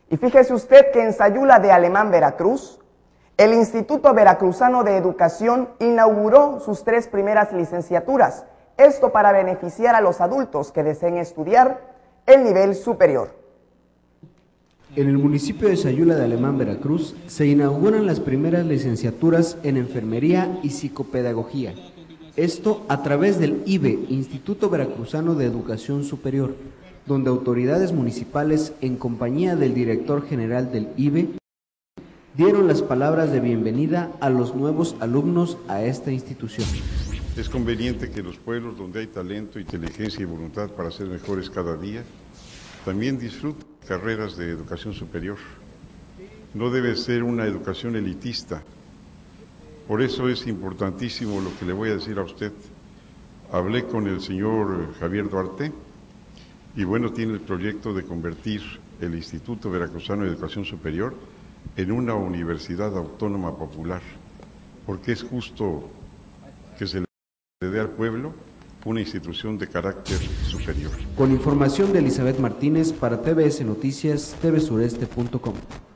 Y fíjese usted que en Sayula de Alemán, Veracruz, el Instituto Veracruzano de Educación inauguró sus 3 primeras licenciaturas, esto para beneficiar a los adultos que deseen estudiar el nivel superior. En el municipio de Sayula de Alemán, Veracruz, se inauguran las primeras licenciaturas en Enfermería y Psicopedagogía. Esto a través del IVE, Instituto Veracruzano de Educación Superior, donde autoridades municipales, en compañía del director general del IVE, dieron las palabras de bienvenida a los nuevos alumnos a esta institución. Es conveniente que los pueblos donde hay talento, inteligencia y voluntad para ser mejores cada día, también disfruten carreras de educación superior. No debe ser una educación elitista. Por eso es importantísimo lo que le voy a decir a usted. Hablé con el señor Javier Duarte y bueno, tiene el proyecto de convertir el Instituto Veracruzano de Educación Superior en una universidad autónoma popular, porque es justo que se le dé al pueblo una institución de carácter superior. Con información de Elizabeth Martínez para TVS Noticias, tvsureste.com.